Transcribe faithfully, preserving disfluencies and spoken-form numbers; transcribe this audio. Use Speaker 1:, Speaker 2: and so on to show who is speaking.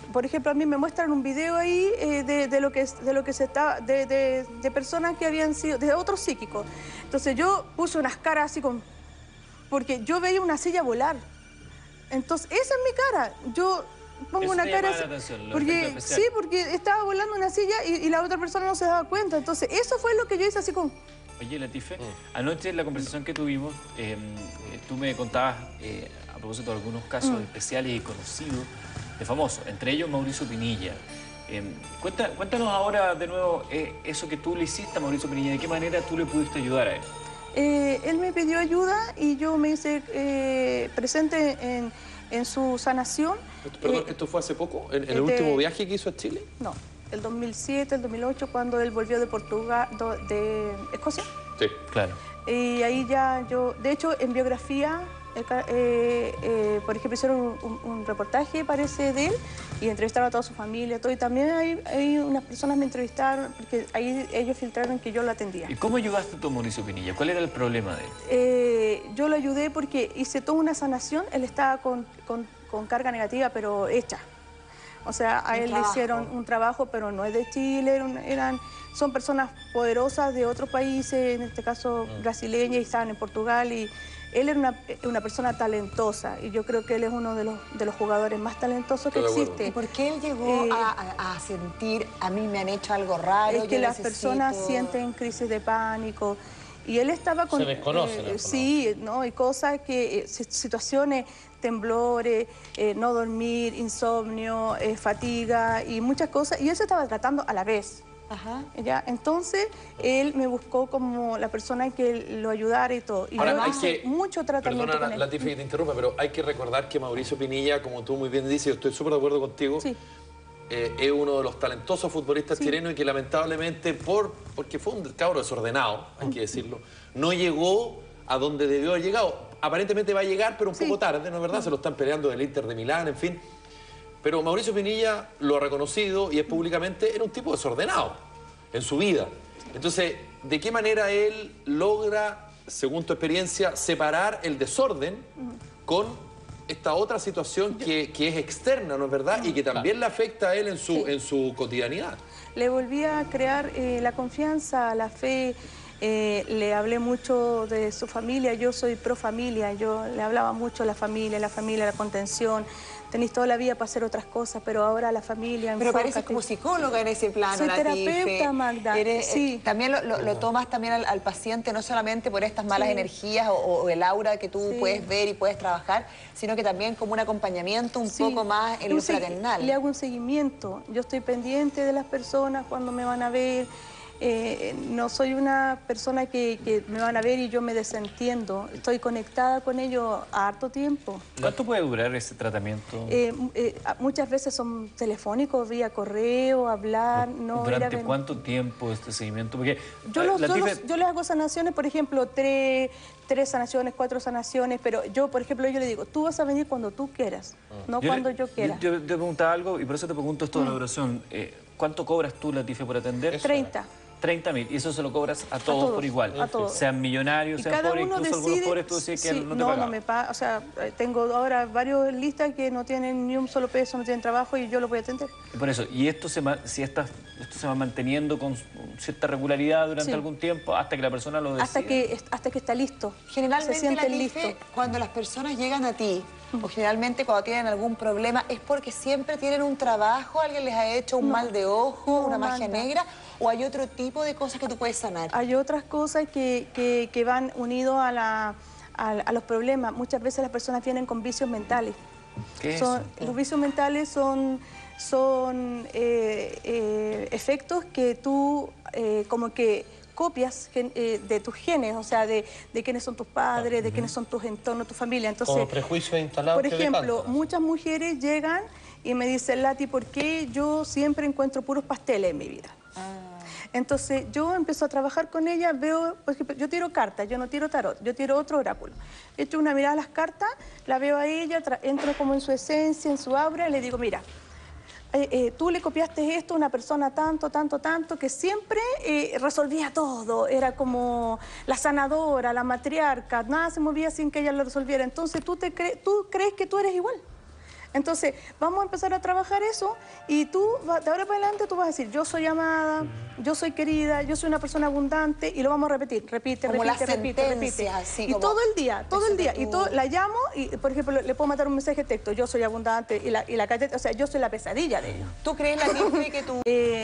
Speaker 1: por ejemplo, a mí me muestran un video ahí eh, de, de lo que de lo que se está de, de, de personas que habían sido de otros psíquicos. Entonces yo puse unas caras así con porque yo veía una silla volar. Entonces esa es mi cara. Yo pongo
Speaker 2: Eso
Speaker 1: una
Speaker 2: te
Speaker 1: cara
Speaker 2: llama la
Speaker 1: así,
Speaker 2: atención, lo
Speaker 1: porque
Speaker 2: efecto especial.
Speaker 1: sí, porque estaba volando una silla y, y la otra persona no se daba cuenta. Entonces eso fue lo que yo hice así con.
Speaker 2: Oye, Latife,
Speaker 3: Mm.
Speaker 2: anoche en la conversación que tuvimos, eh, eh, tú me contabas eh, a propósito de algunos casos
Speaker 1: Mm.
Speaker 2: especiales y conocidos de famosos, entre ellos Mauricio Pinilla. Eh, cuenta, cuéntanos ahora de nuevo eh, eso que tú le hiciste a Mauricio Pinilla, ¿de qué manera tú le pudiste ayudar a él?
Speaker 1: Eh, él me pidió ayuda y yo me hice eh, presente en, en su sanación.
Speaker 3: Perdón,
Speaker 1: Eh,
Speaker 3: ¿esto fue hace poco? ¿En, en el
Speaker 1: de-
Speaker 3: último viaje que hizo a Chile?
Speaker 1: No, el dos mil siete, el dos mil ocho, cuando él volvió de Portugal, do- de Escocia.
Speaker 3: Sí.
Speaker 2: Claro.
Speaker 1: Y ahí ya yo, de hecho, en biografía, eh, ca- eh, eh, por ejemplo, hicieron un, un- un reportaje, parece, de él, y entrevistaron a toda su familia, todo, y también hay, hay unas personas me entrevistaron, porque ahí ellos filtraron que yo lo atendía.
Speaker 2: ¿Y cómo ayudaste tú a Mauricio Pinilla? ¿Cuál era el problema de él?
Speaker 1: Eh, yo lo ayudé porque hice toda una sanación, él estaba con, con- con carga negativa, pero hecha. O sea, a
Speaker 4: Un
Speaker 1: él
Speaker 4: trabajo.
Speaker 1: le hicieron un trabajo, pero no es de Chile, eran, eran- son personas poderosas de otros países, en este caso brasileñas, y estaban en Portugal, y él era una, una persona talentosa, y yo creo que él es uno de los, de los jugadores más talentosos que
Speaker 3: Estoy de acuerdo.
Speaker 1: existe.
Speaker 4: ¿Y por qué él llegó
Speaker 1: Eh,
Speaker 4: a, a- a sentir, a mí me han hecho algo raro?
Speaker 1: Es que
Speaker 4: yo
Speaker 1: las
Speaker 4: necesito-
Speaker 1: personas sienten crisis de pánico y él estaba con...
Speaker 5: Se desconocen
Speaker 1: eh,
Speaker 5: las
Speaker 1: sí, ¿no? Y cosas que, eh, si- situaciones, temblores, eh, no dormir, insomnio, eh, fatiga y muchas cosas, y él se estaba tratando a la vez.
Speaker 4: Ajá.
Speaker 1: ¿Ya? Entonces, él me buscó como la persona que lo ayudara y todo. Y
Speaker 3: Ahora,
Speaker 1: yo
Speaker 3: hay
Speaker 1: hice
Speaker 3: que-
Speaker 1: mucho tratamiento
Speaker 3: Perdona,
Speaker 1: con él.
Speaker 3: Latife, que te interrumpa, pero hay que recordar que Mauricio Pinilla, como tú muy bien dices, yo estoy súper de acuerdo contigo,
Speaker 1: Sí.
Speaker 3: eh, es uno de los talentosos futbolistas
Speaker 1: Sí.
Speaker 3: chilenos y que lamentablemente, por porque fue un cabro desordenado, hay que decirlo, no llegó a donde debió haber llegado. Aparentemente va a llegar, pero un
Speaker 1: Sí.
Speaker 3: poco tarde, ¿no es verdad? Se lo están peleando del Inter de Milán, en fin. Pero Mauricio Pinilla lo ha reconocido y es públicamente, era un tipo desordenado en su vida. Entonces, ¿de qué manera él logra, según tu experiencia, separar el desorden con esta otra situación que, que es externa, ¿no es verdad? Y que también le afecta a él en su,
Speaker 1: Sí.
Speaker 3: en su cotidianidad.
Speaker 1: Le volví a crear eh, la confianza, la fe, eh, le hablé mucho de su familia, yo soy pro familia, yo le hablaba mucho de la familia, la familia, la contención, tenéis toda la vida para hacer otras cosas, pero ahora la familia,
Speaker 4: Pero pareces
Speaker 1: enfócate.
Speaker 4: como psicóloga en ese plano,
Speaker 1: Soy
Speaker 4: Latife.
Speaker 1: terapeuta, Magda,
Speaker 4: Eres, eh,
Speaker 1: sí.
Speaker 4: También lo, lo- lo tomas también al, al paciente, no solamente por estas malas
Speaker 1: Sí.
Speaker 4: energías o, o el aura que tú
Speaker 1: Sí.
Speaker 4: puedes ver y puedes trabajar, sino que también como un acompañamiento un
Speaker 1: Sí,
Speaker 4: poco más en
Speaker 1: un
Speaker 4: lo
Speaker 1: segui-
Speaker 4: fraternal.
Speaker 1: Le hago un seguimiento. Yo estoy pendiente de las personas cuando me van a ver. Eh, no soy una persona que, que me van a ver y yo me desentiendo. Estoy conectada con ellos a harto tiempo.
Speaker 2: ¿Cuánto puede durar ese tratamiento?
Speaker 1: Eh, eh, a- muchas veces son telefónicos, vía correo, hablar, no ir a
Speaker 2: ¿Durante
Speaker 1: ven-
Speaker 2: cuánto tiempo este seguimiento? Porque
Speaker 1: Yo,
Speaker 2: eh,
Speaker 1: los- yo,
Speaker 2: Latife-
Speaker 1: los- yo les hago sanaciones, por ejemplo, tres, tres sanaciones, cuatro sanaciones, pero yo, por ejemplo, yo le digo, tú vas a venir cuando tú quieras, no
Speaker 2: Yo
Speaker 1: cuando
Speaker 2: le-
Speaker 1: yo quiera.
Speaker 2: Yo, yo te preguntaba algo y por eso te pregunto esto de la duración. Eh, ¿Cuánto cobras tú, Latife, por atender?
Speaker 1: treinta.
Speaker 2: treinta mil. Y eso se lo cobras a todos,
Speaker 1: todos,
Speaker 2: por igual.
Speaker 1: a todos.
Speaker 2: Sean millonarios,
Speaker 1: Y
Speaker 2: sean
Speaker 1: cada
Speaker 2: pobres,
Speaker 1: uno
Speaker 2: incluso algunos
Speaker 1: decide...
Speaker 2: pobres tú decías que
Speaker 1: sí,
Speaker 2: no te
Speaker 1: no,
Speaker 2: pagaban.
Speaker 1: no me paga. O sea, eh, tengo ahora varios listas que no tienen ni un solo peso, no tienen trabajo y yo los voy a atender.
Speaker 2: Y por eso, y esto se, ma- si esta- esto se va manteniendo con cierta regularidad durante
Speaker 1: Sí.
Speaker 2: algún tiempo hasta que la persona lo decida.
Speaker 1: Hasta que, hasta que está listo.
Speaker 4: Generalmente,
Speaker 1: se sienten
Speaker 4: Latife,
Speaker 1: listos.
Speaker 4: cuando las personas llegan a ti, o generalmente cuando tienen algún problema, es porque siempre tienen un trabajo, alguien les ha hecho un
Speaker 1: No.
Speaker 4: mal de ojo,
Speaker 1: No,
Speaker 4: una magia
Speaker 1: Magda.
Speaker 4: negra, o hay otro tipo de cosas que tú puedes sanar.
Speaker 1: Hay otras cosas que, que, que van unidos a, la, a, a los problemas. Muchas veces las personas vienen con vicios mentales.
Speaker 2: ¿Qué es
Speaker 1: Son-
Speaker 2: eso?
Speaker 1: los vicios mentales son, son eh, eh, efectos que tú eh, como que copias gen- eh, de tus genes, o sea, de, de quiénes son tus padres, de quiénes son tus entornos, tu familia. Entonces,
Speaker 5: Como prejuicios instalados
Speaker 1: por
Speaker 5: que
Speaker 1: ejemplo,
Speaker 5: decantan.
Speaker 1: muchas mujeres llegan y me dicen, Lati, ¿por qué yo siempre encuentro puros pasteles en mi vida? Entonces yo empiezo a trabajar con ella, veo, por ejemplo, yo tiro cartas, yo no tiro tarot, yo tiro otro oráculo. Echo una mirada a las cartas, la veo a ella, tra- entro como en su esencia, en su aura, y le digo, mira, eh, eh, tú le copiaste esto a una persona tanto, tanto, tanto, que siempre eh, resolvía todo, era como la sanadora, la matriarca, nada se movía sin que ella lo resolviera. Entonces tú, te cre- tú crees que tú eres igual. Entonces, vamos a empezar a trabajar eso y tú, va- de ahora para adelante, tú vas a decir, yo soy amada, yo soy querida, yo soy una persona abundante y lo vamos a repetir, repite,
Speaker 4: Como
Speaker 1: repite,
Speaker 4: las
Speaker 1: repite, repite.
Speaker 4: sentencias, así
Speaker 1: Y
Speaker 4: como
Speaker 1: todo el día, todo
Speaker 4: eso
Speaker 1: el día.
Speaker 4: que
Speaker 1: Y
Speaker 4: tú-
Speaker 1: todo, la llamo y, por ejemplo, le puedo mandar un mensaje de texto, yo soy abundante y la, y la calle, o sea, yo soy la pesadilla de ella.
Speaker 4: ¿Tú crees, la Tiffany, que tú...
Speaker 1: Eh,